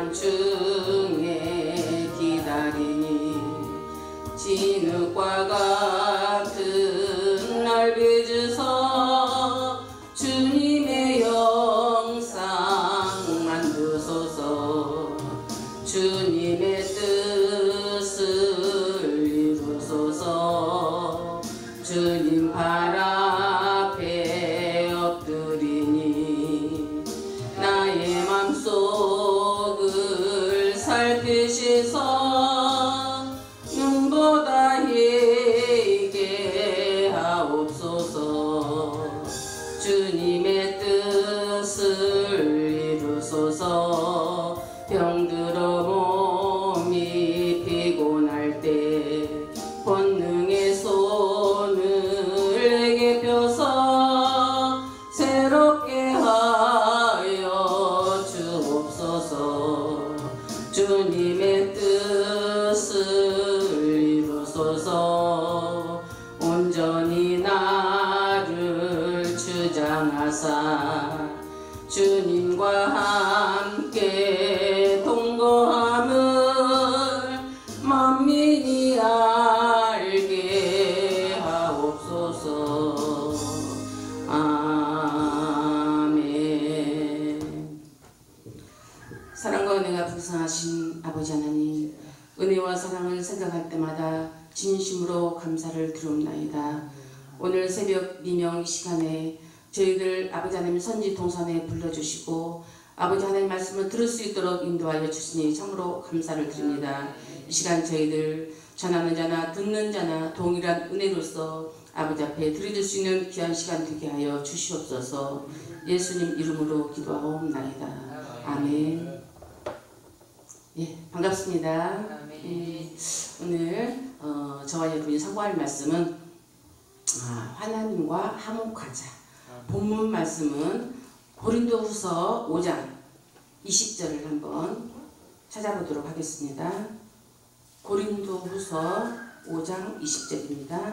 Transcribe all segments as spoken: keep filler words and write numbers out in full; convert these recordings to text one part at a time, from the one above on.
중에 기다리니 진흙과 같은 날 빚으서 주님의 영상 만드소서. 주님의 뜻을 이루소서. 주님 발 앞에 엎드리니 나의 맘속을 살피시서 눈보다 희게 하옵소서. 주님의 뜻을 이루소서. 병들어 몸이 피곤할 때 권능의 손을 내게 펴서 새롭게 하여 주옵소서. 주님의 뜻을 이루소서. 온전히 나를 주장하사 주님과 함께 동거함을 만민이 알게 하옵소서. 아멘. 사랑과 은혜가 풍성하신 아버지 하나님, 은혜와 사랑을 생각할 때마다 진심으로 감사를 드리옵나이다. 오늘 새벽 미명 이 시간에 저희들 아버지 하나님 선지 동산에 불러주시고 아버지 하나님 말씀을 들을 수 있도록 인도하여 주시니 참으로 감사를 드립니다. 이 시간 저희들 전하는 자나 듣는 자나 동일한 은혜로서 아버지 앞에 드려질 수 있는 귀한 시간 되게 하여 주시옵소서. 예수님 이름으로 기도하옵나이다. 아멘. 예, 반갑습니다. 예, 오늘 어, 저와 여러분이 상고할 말씀은 아, 하나님과 화목하자. 본문 말씀은 고린도후서 오 장 이십 절을 한번 찾아보도록 하겠습니다. 고린도후서 오 장 이십 절입니다.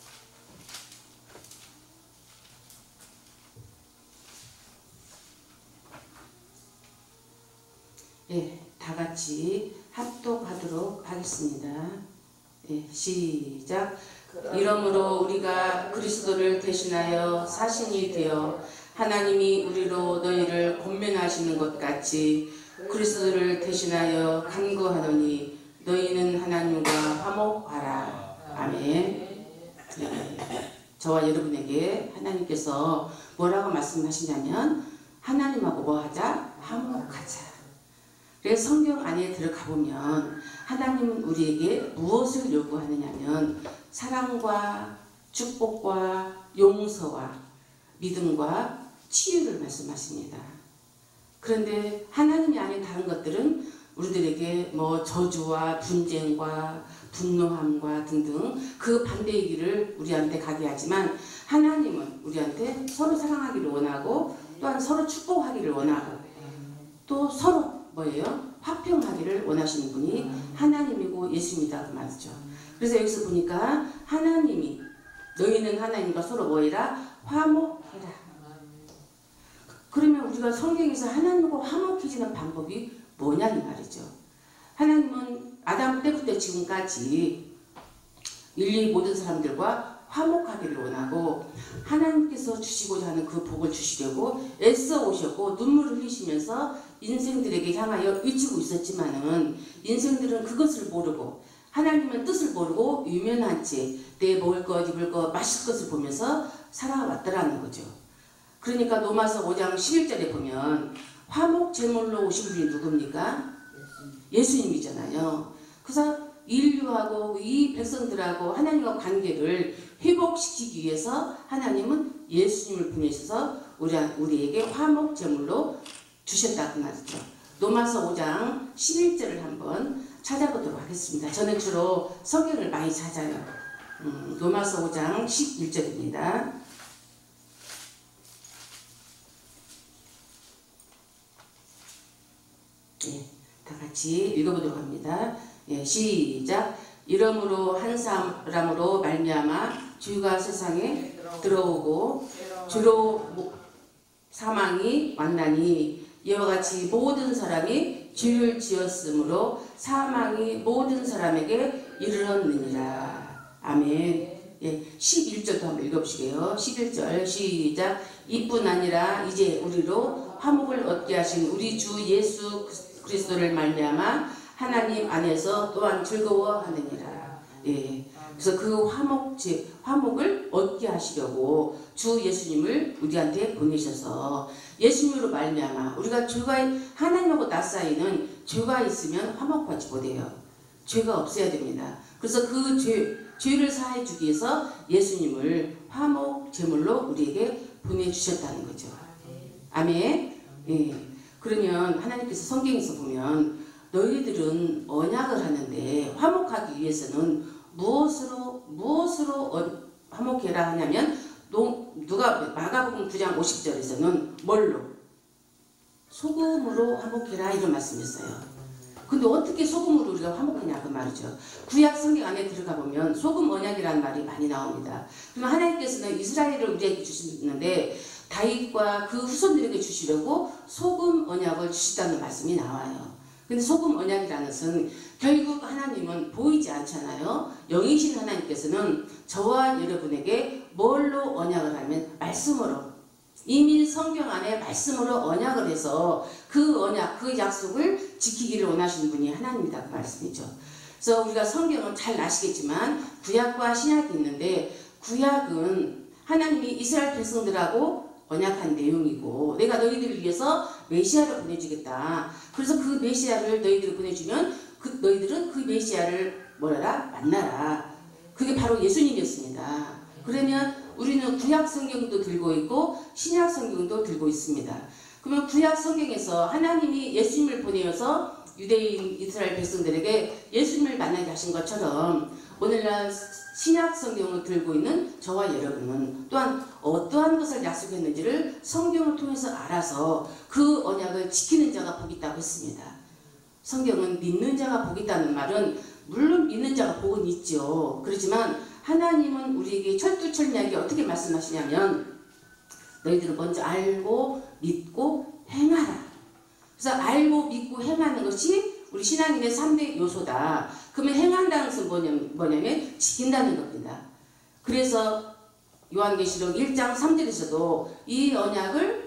예, 다 같이 합독하도록 하겠습니다. 예, 시작. 이러므로 우리가 그리스도를 대신하여 사신이 되어 하나님이 우리로 너희를 권면하시는 것 같이 그리스도를 대신하여 간구하노니 너희는 하나님과 화목하라. 아멘. 네. 저와 여러분에게 하나님께서 뭐라고 말씀하시냐면 하나님하고 뭐 하자? 화목하자. 그래서 성경 안에 들어가 보면 하나님은 우리에게 무엇을 요구하느냐면 사랑과 축복과 용서와 믿음과 치유를 말씀하십니다. 그런데 하나님이 아닌 다른 것들은 우리들에게 뭐 저주와 분쟁과 분노함과 등등 그 반대의 길을 우리한테 가게 하지만 하나님은 우리한테 서로 사랑하기를 원하고 또한 서로 축복하기를 원하고 또 서로 뭐예요? 화평하기를 원하시는 분이 하나님이고 예수입니다. 그 말이죠. 그래서 여기서 보니까 하나님이 너희는 하나님과 서로 뭐이라? 화목해라. 그러면 우리가 성경에서 하나님과 화목해지는 방법이 뭐냐 이 말이죠. 하나님은 아담 때부터 지금까지 인류 모든 사람들과 화목하기를 원하고 하나님께서 주시고자 하는 그 복을 주시려고 애써 오셨고 눈물을 흘리시면서 인생들에게 향하여 외치고 있었지만은 인생들은 그것을 모르고 하나님은 뜻을 모르고 유면한 채 내 먹을 것, 입을 것, 마실 것을 보면서 살아왔더라는 거죠. 그러니까 로마서 오 장 십일 절에 보면 화목 제물로 오신 분이 누굽니까? 예수님이잖아요. 그래서 인류하고 이 백성들하고 하나님과 관계를 회복시키기 위해서 하나님은 예수님을 보내셔서 우리, 우리에게 화목 제물로 주셨다고 말이죠. 로마서 오 장 십일 절을 한번 찾아보도록 하겠습니다. 저는 주로 성경을 많이 찾아요. 음, 로마서 오 장 십일 절입니다. 예, 다 같이 읽어보도록 합니다. 예, 시작. 이러므로 한 사람으로 말미암아 죄가 세상에 들어오고 죄로 사망이 왔나니 이와 같이 모든 사람이 죄를 지었으므로 사망이 모든 사람에게 이르렀느니라. 아멘. 예, 십일 절도 한번 읽어보시게요. 십일 절 시작. 이뿐 아니라 이제 우리로 화목을 얻게 하신 우리 주 예수 그리스도를 말미암아 하나님 안에서 또한 즐거워하느니라. 예, 그래서 그 화목, 화목을 얻게 하시려고 주 예수님을 우리한테 보내셔서 예수님으로 말미암아 우리가 죄가 하나님하고 나 사이는 죄가 있으면 화목하지 못해요. 죄가 없어야 됩니다. 그래서 그 죄, 죄를 사해 주기 위해서 예수님을 화목 제물로 우리에게 보내주셨다는 거죠. 아멘. 예. 그러면 하나님께서 성경에서 보면 너희들은 언약을 하는데 화목하기 위해서는 무엇으로 무엇으로 화목해라 하냐면 누가 마가복음 구 장 오십 절에서는 뭘로? 소금으로 화목해라 이런 말씀이었어요. 근데 어떻게 소금으로 우리가 화목하냐 그 말이죠. 구약 성경 안에 들어가 보면 소금 언약이라는 말이 많이 나옵니다. 그러면 하나님께서는 이스라엘을 우리에게 주시는데 다윗과 그 후손들에게 주시려고 소금 언약을 주시다는 말씀이 나와요. 근데 소금 언약이라는 것은 결국 하나님은 보이지 않잖아요. 영이신 하나님께서는 저와 여러분에게 뭘로 언약을 하면 말씀으로 이미 성경 안에 말씀으로 언약을 해서 그 언약, 그 약속을 지키기를 원하시는 분이 하나님이다 그 말씀이죠. 그래서 우리가 성경은 잘 아시겠지만 구약과 신약이 있는데 구약은 하나님이 이스라엘 백성들하고 언약한 내용이고 내가 너희들을 위해서 메시아를 보내주겠다. 그래서 그 메시아를 너희들이 보내주면 그 너희들은 그 메시아를 뭐라 만나라. 그게 바로 예수님이었습니다. 그러면 우리는 구약 성경도 들고 있고 신약 성경도 들고 있습니다. 그러면 구약 성경에서 하나님이 예수님을 보내어서 유대인 이스라엘 백성들에게 예수님을 만나게 하신 것처럼 오늘날 신약 성경을 들고 있는 저와 여러분은 또한 어떠한 것을 약속했는지를 성경을 통해서 알아서 그 언약을 지키는 자가 복이 있다고 했습니다. 성경은 믿는 자가 복이 있다는 말은 물론 믿는 자가 복은 있죠. 그렇지만 하나님은 우리에게 철두철미하게 어떻게 말씀하시냐면 너희들은 먼저 알고 믿고 행하라. 그래서 알고 믿고 행하는 것이 우리 신앙인의 삼 대 요소다. 그러면 행한다는 것은 뭐냐면, 뭐냐면 지킨다는 겁니다. 그래서 요한계시록 일 장 삼 절에서도 이 언약을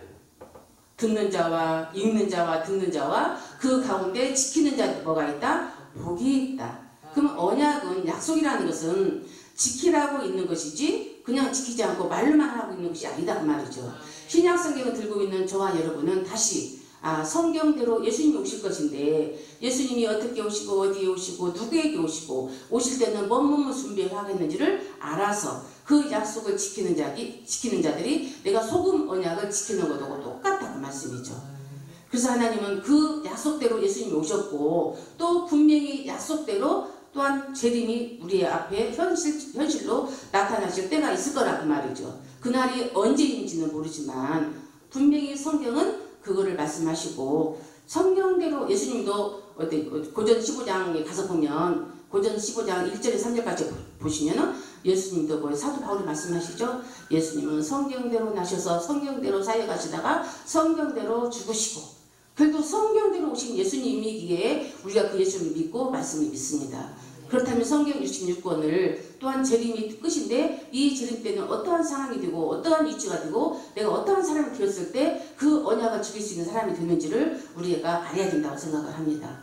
듣는 자와 읽는 자와 듣는 자와 그 가운데 지키는 자 뭐가 있다? 복이 있다. 그럼 언약은 약속이라는 것은 지키라고 있는 것이지 그냥 지키지 않고 말로만 하고 있는 것이 아니다 그 말이죠. 신약 성경을 들고 있는 저와 여러분은 다시 아 성경대로 예수님이 오실 것인데 예수님이 어떻게 오시고 어디에 오시고 누구에게 오시고 오실 때는 뭔 뭐뭐 준비를 하겠는지를 알아서 그 약속을 지키는 자기 지키는 자들이 내가 소금 언약을 지키는 것하고 똑같다고 말씀이죠. 그래서 하나님은 그 약속대로 예수님이 오셨고 또 분명히 약속대로 또한 재림이 우리 앞에 현실, 현실로 나타나실 때가 있을 거라 그 말이죠. 그날이 언제인지는 모르지만 분명히 성경은 그거를 말씀하시고 성경대로 예수님도 고전 십오 장에 가서 보면 고전 십오 장 일 절에 삼 절까지 보시면은 예수님도 뭐 사도 바울이 말씀하시죠. 예수님은 성경대로 나셔서 성경대로 사역하시다가 성경대로 죽으시고 결국 성경대로 오신 예수님이기에 우리가 그 예수님을 믿고 말씀을 믿습니다. 그렇다면 성경 육십육 권을 또한 재림이 끝인데 이 재림 때는 어떠한 상황이 되고 어떠한 위치가 되고 내가 어떠한 사람이 되었을 때 그 언약을 지킬 수 있는 사람이 되는지를 우리가 알아야 된다고 생각을 합니다.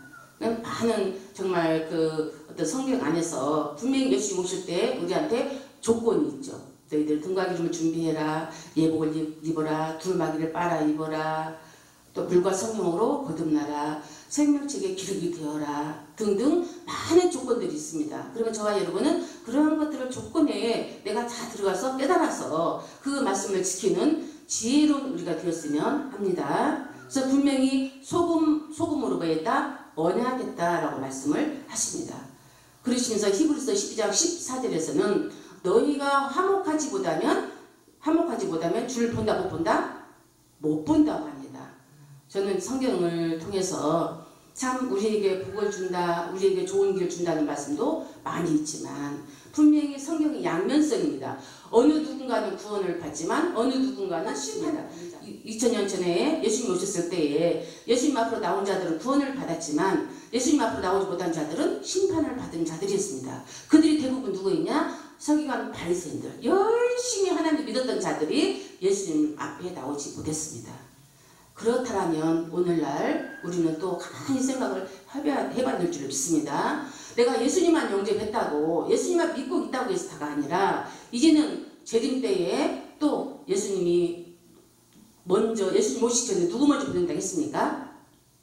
많은 정말 그 어떤 성경 안에서 분명히 예수님 오실 때 우리한테 조건이 있죠. 너희들 등과 기름을 준비해라. 예복을 입어라. 두루마기를 빨아 입어라. 또 물과 성령으로 거듭나라. 생명책에 기록이 되어라. 등등 많은 조건들이 있습니다. 그러면 저와 여러분은 그러한 것들을 조건에 내가 다 들어가서 깨달아서 그 말씀을 지키는 지혜로운 우리가 되었으면 합니다. 그래서 분명히 소금, 소금으로 뭐 했다? 언약했다라고 말씀을 하십니다. 그러시면서 히브리서 십이 장 십사 절에서는 너희가 화목하지 못하면 화목하지 못하면 주를 본다 못 본다? 못 본다고 합니다. 저는 성경을 통해서 참 우리에게 복을 준다, 우리에게 좋은 길 준다는 말씀도 많이 있지만 분명히 성경이 양면성입니다. 어느 누군가는 구원을 받지만 어느 누군가는 심판을 받습니다. 이천 년 전에 예수님 오셨을 때에 예수님 앞으로 나온 자들은 구원을 받았지만 예수님 앞으로 나오지 못한 자들은 심판을 받은 자들이었습니다. 그들이 대부분 누구였냐? 서기관 바리새인들, 열심히 하나님 믿었던 자들이 예수님 앞에 나오지 못했습니다. 그렇다면 오늘날 우리는 또 가만히 생각을 해봐야 될 줄 믿습니다. 내가 예수님만 영접했다고 예수님만 믿고 있다고 해서 다가 아니라 이제는 재림 때에 또 예수님이 먼저 예수님 오시기 전에 누구 먼저 부른다고 했습니까?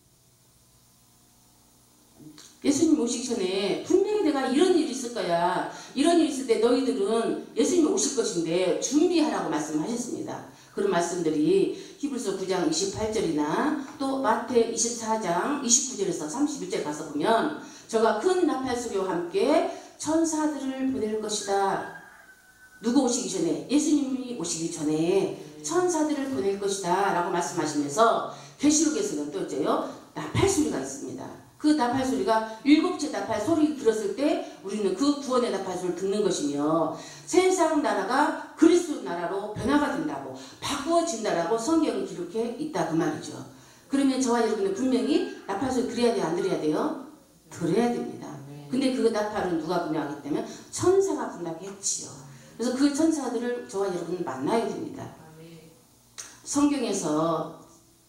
예수님 오시기 전에 분명히 내가 이런 일이 있을 거야. 이런 일이 있을 때 너희들은 예수님이 오실 것인데 준비하라고 말씀하셨습니다. 그런 말씀들이 히브리서 구 장 이십팔 절이나 또 마태 이십사 장 이십구 절에서 삼십일 절 가서 보면 저가 큰 나팔 소리와 함께 천사들을 보낼 것이다. 누구 오시기 전에? 예수님이 오시기 전에 천사들을 보낼 것이다 라고 말씀하시면서 계시록에서는 또 있어요. 나팔 소리가 있습니다. 그 나팔 소리가 일곱째 나팔 소리 들었을 때 우리는 그 구원의 나팔 소리를 듣는 것이며 세상 나라가 그리스도 나라로 변화가 된다고 바꾸어진다라고 성경이 기록해 있다 그 말이죠. 그러면 저와 여러분은 분명히 나팔 소리 들어야 돼요? 안 들어야 돼요? 들어야 됩니다. 근데 그 나팔은 누가 분양하기 때문에 천사가 분다고 했지요. 그래서 그 천사들을 저와 여러분은 만나야 됩니다. 성경에서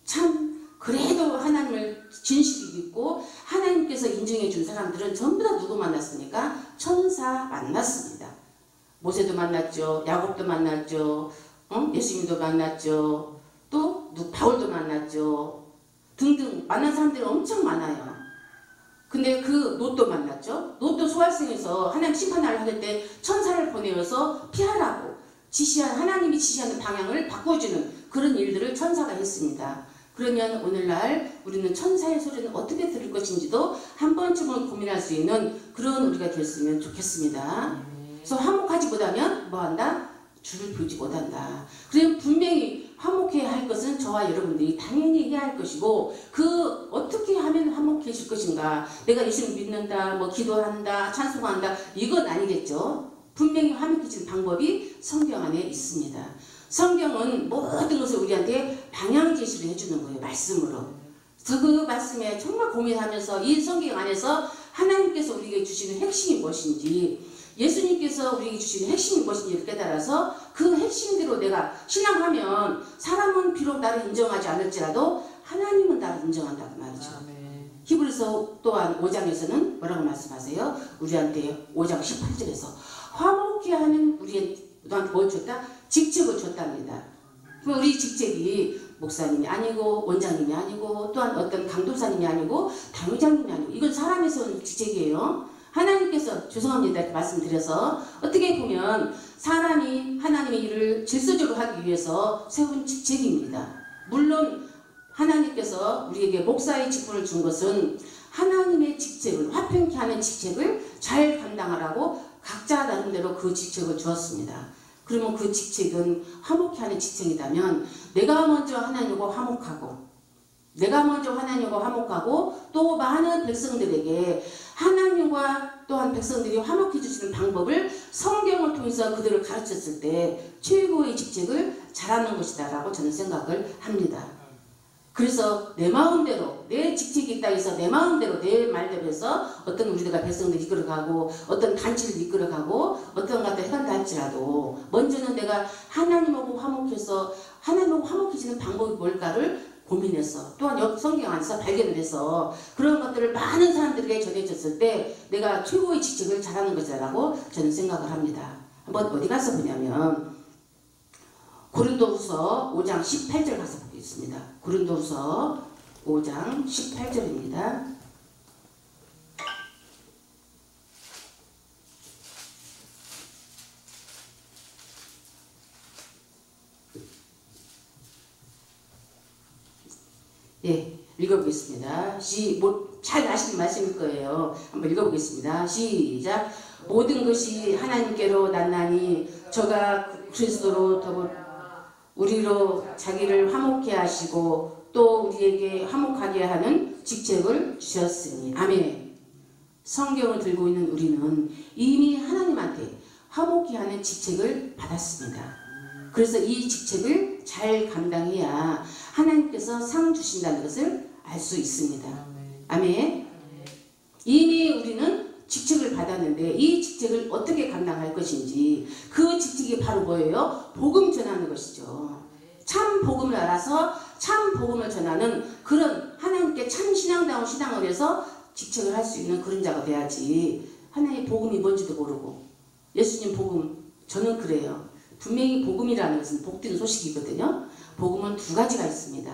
참 그래도 하나님을 진실히 믿고 하나님께서 인정해 준 사람들은 전부 다 누구 만났습니까? 천사 만났습니다. 모세도 만났죠. 야곱도 만났죠. 어? 예수님도 만났죠. 또 바울도 만났죠. 등등 만난 사람들이 엄청 많아요. 근데 그 롯도 만났죠. 롯도 소활성에서 하나님 심판을 할 때 천사를 보내어서 피하라고 지시한 하나님이 지시하는 방향을 바꿔주는 그런 일들을 천사가 했습니다. 그러면 오늘날 우리는 천사의 소리는 어떻게 들을 것인지도 한 번쯤은 고민할 수 있는 그런 우리가 됐으면 좋겠습니다. 그래서 화목하지 못하면 뭐한다? 주를 보지 못한다. 그럼 분명히 화목해야 할 것은 저와 여러분들이 당연히 해야 할 것이고 그 어떻게 하면 화목해질 것인가? 내가 예수를 믿는다, 뭐 기도한다, 찬송한다 이건 아니겠죠. 분명히 화목해지는 방법이 성경 안에 있습니다. 성경은 모든 것을 우리한테 방향 제시를 해주는 거예요. 말씀으로. 그래서 그 말씀에 정말 고민하면서 이 성경 안에서 하나님께서 우리에게 주시는 핵심이 무엇인지 예수님께서 우리에게 주시는 핵심이 무엇인지를 깨달아서 그 핵심대로 내가 신앙하면 사람은 비록 나를 인정하지 않을지라도 하나님은 나를 인정한다고 말이죠. 아멘. 히브리서 또한 오 장에서는 뭐라고 말씀하세요? 우리한테 오 장 십팔 절에서 화목케 하는 우리의 너한테 뭘 줬다? 직책을 줬답니다. 그럼 우리 직책이 목사님이 아니고 원장님이 아니고 또한 어떤 강도사님이 아니고 당회장님이 아니고 이건 사람에서 온 직책이에요. 하나님께서 죄송합니다 이렇게 말씀드려서 어떻게 보면 사람이 하나님의 일을 질서적으로 하기 위해서 세운 직책입니다. 물론 하나님께서 우리에게 목사의 직분을 준 것은 하나님의 직책을 화평케 하는 직책을 잘 감당하라고 각자 나름대로 그 직책을 주었습니다. 그러면 그 직책은 화목케 하는 직책이라면 내가 먼저 하나님과 화목하고 내가 먼저 하나님과 화목하고 또 많은 백성들에게 하나님과 또한 백성들이 화목해 주시는 방법을 성경을 통해서 그들을 가르쳤을 때 최고의 직책을 잘하는 것이다 라고 저는 생각을 합니다. 그래서 내 마음대로 내 직책이 있다 해서 내 마음대로 내 말대로 해서 어떤 우리가 백성들 이끌어가고 어떤 단체를 이끌어가고 어떤 것들 해간다 할지라도 먼저는 내가 하나님하고 화목해서 하나님하고 화목해지는 방법이 뭘까를 고민해서 또한 성경 안에서 발견을 해서 그런 것들을 많은 사람들에게 전해졌을 때 내가 최고의 직책을 잘하는 것이라고 저는 생각을 합니다. 한번 어디 가서 보냐면 고린도후서 오 장 십팔 절 가서 보겠습니다. 고린도후서 오 장 십팔 절입니다. 예, 읽어보겠습니다. 시, 뭐, 잘 아시는 말씀일 거예요. 한번 읽어보겠습니다. 시작. 모든 것이 하나님께로 났나니 저가 그리스도로 더불어 우리로 자기를 화목케 하시고 또 우리에게 화목하게 하는 직책을 주셨으니 아멘. 성경을 들고 있는 우리는 이미 하나님한테 화목케 하는 직책을 받았습니다. 그래서 이 직책을 잘 감당해야 하나님께서 상 주신다는 것을 알 수 있습니다. 아멘. 이미 우리는 직책을 받았는데 이 직책을 어떻게 감당할 것인지, 그 직책이 바로 뭐예요? 복음 전하는 것이죠. 참 복음을 알아서 참 복음을 전하는 그런 하나님께 참 신앙다운 신앙을 해서 직책을 할 수 있는 그런 자가 돼야지, 하나님의 복음이 뭔지도 모르고 예수님 복음, 저는 그래요. 분명히 복음이라는 것은 복된 소식이거든요. 복음은 두 가지가 있습니다.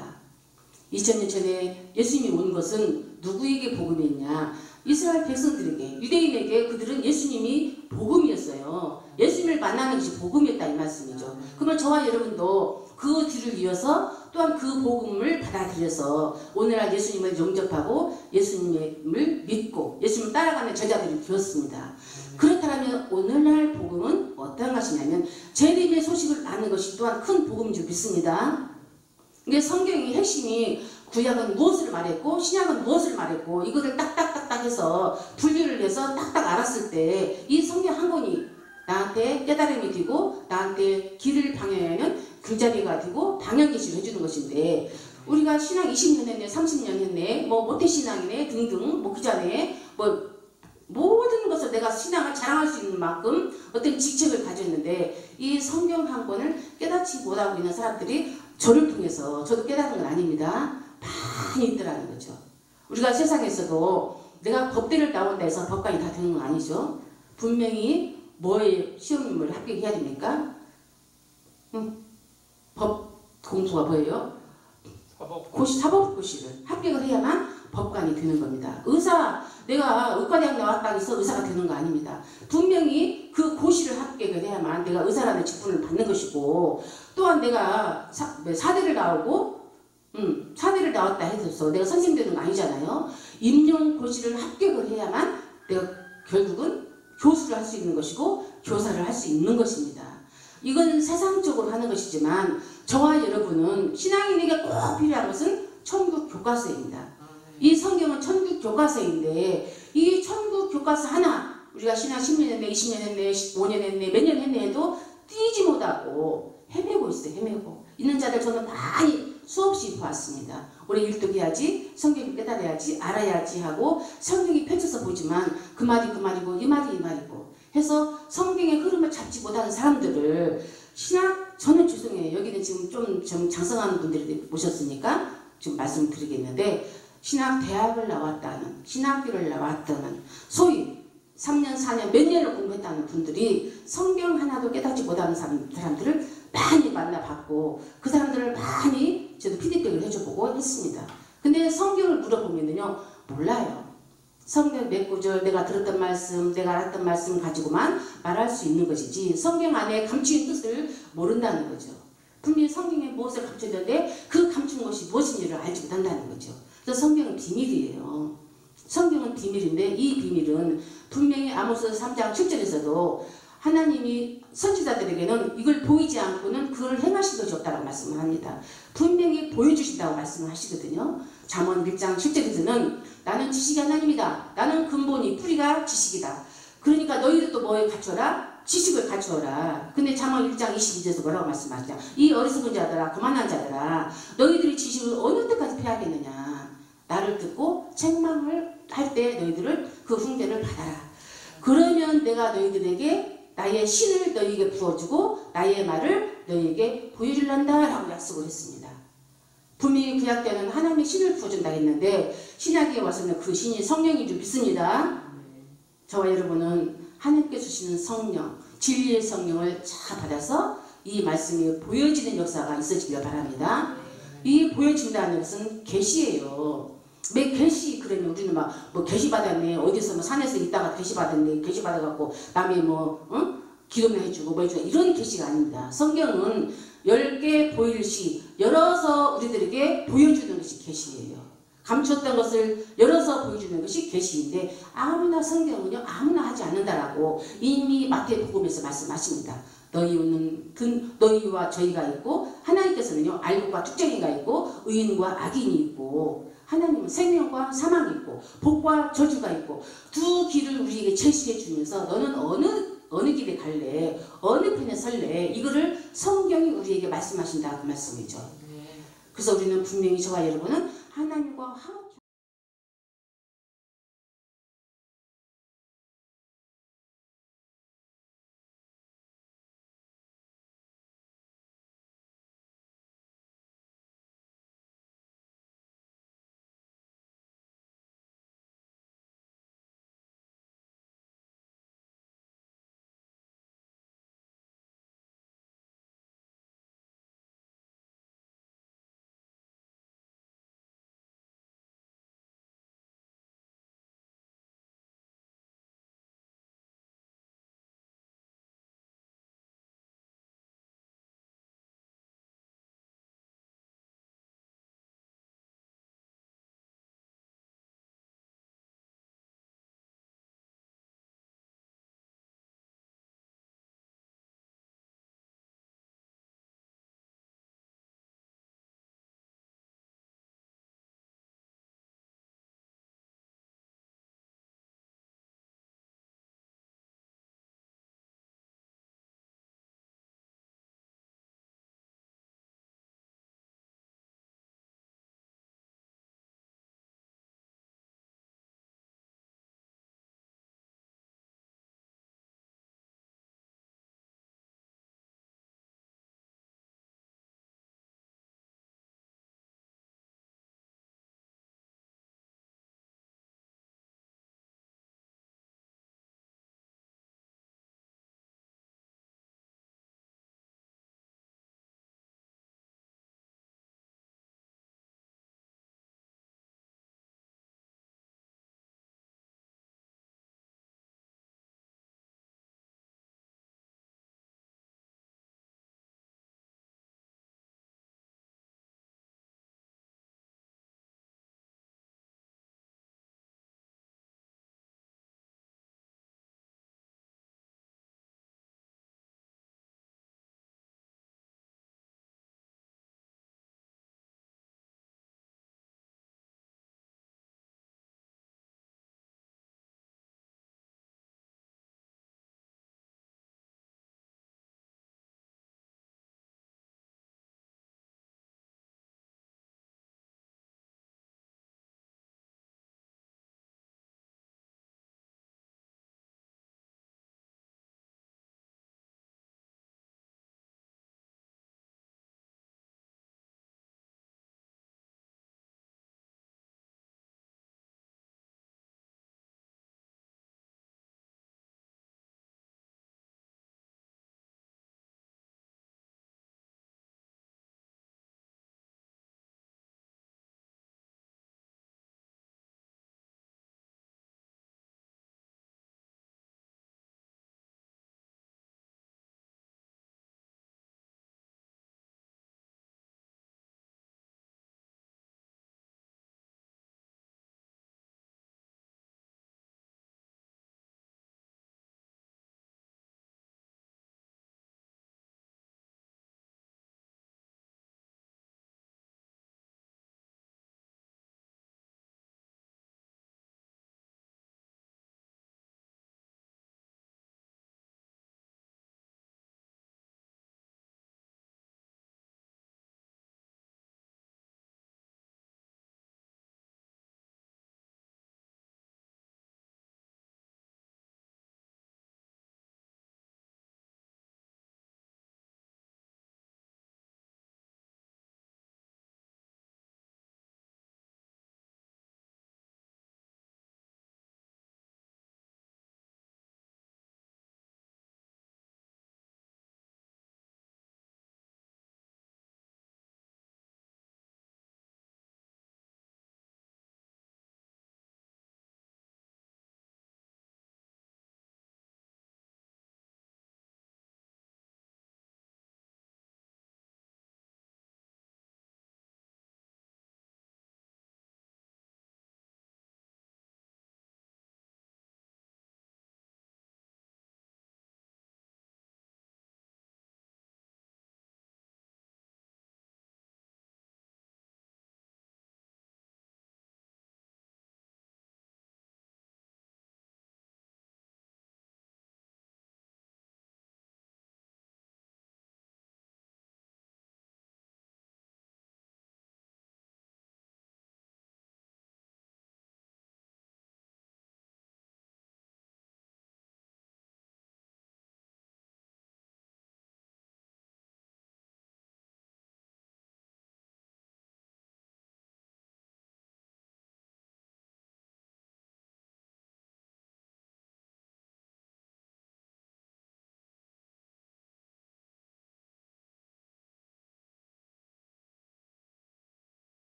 이천 년 전에 예수님이 온 것은 누구에게 복음이었냐? 이스라엘 백성들에게, 유대인에게. 그들은 예수님이 복음이었어요. 예수님을 만나는 것이 복음이었다 이 말씀이죠. 그러면 저와 여러분도 그 뒤를 이어서 또한 그 복음을 받아들여서 오늘날 예수님을 영접하고 예수님을 믿고 예수님을 따라가는 제자들이 되었습니다. 그렇다면 오늘날 복음은 어떤 것이냐면 재림의 소식을 아는 것이 또한 큰 복음인 줄 믿습니다. 근데 성경의 핵심이 구약은 무엇을 말했고 신약은 무엇을 말했고 이거를 딱딱딱딱 해서 분류를 해서 딱딱 알았을 때 이 성경 한 권이 나한테 깨달음이 되고 나한테 길을 방향하는 길잡이가 되고 방향계시를 해주는 것인데, 우리가 신앙 이십 년 했네, 삼십 년 했네, 뭐 모태신앙이네 등등, 뭐 그 전에 뭐 모든 것을 내가 신앙을 자랑할 수 있는 만큼 어떤 직책을 가졌는데 이 성경 한 권을 깨닫지 못하고 있는 사람들이 저를 통해서, 저도 깨닫은 건 아닙니다, 많이 있더라는 거죠. 우리가 세상에서도 내가 법대를 나온다 해서 법관이 다 되는 건 아니죠. 분명히 뭐에 시험을 합격해야 됩니까? 응? 법 공부가 뭐예요? 고시, 사법고시를 합격을 해야만 법관이 되는 겁니다. 의사, 내가 의과대학 나왔다고 해서 의사가 되는 거 아닙니다. 분명히 그 고시를 합격을 해야만 내가 의사라는 직분을 받는 것이고, 또한 내가 사, 사대를 나오고 음, 사대를 나왔다 해서 내가 선생님 되는 거 아니잖아요. 임용고시를 합격을 해야만 내가 결국은 교수를 할 수 있는 것이고 교사를 할 수 있는 것입니다. 이건 세상적으로 하는 것이지만 저와 여러분은 신앙인에게 꼭 필요한 것은 천국 교과서입니다. 이 성경은 천국 교과서인데 이 천국 교과서 하나, 우리가 신앙 십 년 했네, 이십 년 했네, 오 년 했네, 몇 년 했네 해도 띄지 못하고 헤매고 있어요. 헤매고 있는 자들 저는 많이 수없이 보았습니다. 올해 일독해야지, 성경을 깨달아야지, 알아야지 하고 성경이 펼쳐서 보지만 그 말이 그 말이고 이 말이 이 말이고 해서 성경의 흐름을 잡지 못하는 사람들을 신학, 저는 죄송해요. 여기는 지금 좀, 좀 장성하는 분들이 오셨으니까 좀 말씀드리겠는데, 신학대학을 나왔다는, 신학교를 나왔다는, 소위 삼 년, 사 년, 몇 년을 공부했다는 분들이 성경 하나도 깨닫지 못하는 사람, 사람들을 많이 만나봤고 그 사람들을 많이 저도 피드백을 해줘보고 했습니다. 근데 성경을 물어보면요 몰라요. 성경 몇 구절, 내가 들었던 말씀, 내가 알았던 말씀 가지고만 말할 수 있는 것이지 성경 안에 감추인 뜻을 모른다는 거죠. 분명히 성경에 무엇을 감추는데 그 감춘 것이 무엇인지를 알지 못한다는 거죠. 그래서 성경은 비밀이에요. 성경은 비밀인데 이 비밀은 분명히 아모스 삼 장 칠 절에서도 하나님이 선지자들에게는 이걸 보이지 않고는 그걸 행하신 것이 없다고 말씀을 합니다. 분명히 보여주신다고 말씀을 하시거든요. 잠언 일 장 칠 절에서는 나는 지식이 하나님이다. 나는 근본이 뿌리가 지식이다. 그러니까 너희들도 뭐에 갖춰라? 지식을 갖추어라. 근데 잠언 일 장 이십이 절에서 뭐라고 말씀하시죠? 이 어리석은 자들아, 거만한 자들아, 너희들이 지식을 어느 때까지 패하겠느냐? 나를 듣고 책망을 할 때 너희들을 그 훈계를 받아라. 그러면 내가 너희들에게 나의 신을 너희에게 부어주고 나의 말을 너희에게 보여줄란다 라고 약속을 했습니다. 분명히 구약 때는 하나님의 신을 부어준다 했는데 신약에 와서는 그 신이 성령인 줄 믿습니다. 저와 여러분은 하나님께 주시는 성령, 진리의 성령을 잘 받아서 이 말씀이 보여지는 역사가 있어지길 바랍니다. 이 보여진다는 것은 계시예요. 매 계시, 그러면 우리는 막 뭐 계시 받았네, 어디서 뭐 산에서 있다가 계시 받았네, 계시 받아갖고 남이 뭐 어? 기도를 해주고 뭐 해주고 이런 계시가 아닙니다. 성경은 열 개 보일 시 열어서 우리들에게 보여주는 것이 계시예요. 감췄던 것을 열어서 보여주는 것이 계시인데 아무나 성경은요 아무나 하지 않는다라고 이미 마태복음에서 말씀하십니다. 너희는 너희와 저희가 있고 하나님께서는요 알곡과 쭉쟁이가 있고 의인과 악인이 있고 하나님은 생명과 사망이 있고 복과 저주가 있고 두 길을 우리에게 제시해 주면서 너는 어느 어느 길에 갈래? 어느 편에 설래? 이거를 성경이 우리에게 말씀하신다 그 말씀이죠. 그래서 우리는 분명히 저와 여러분은 하나님과 화목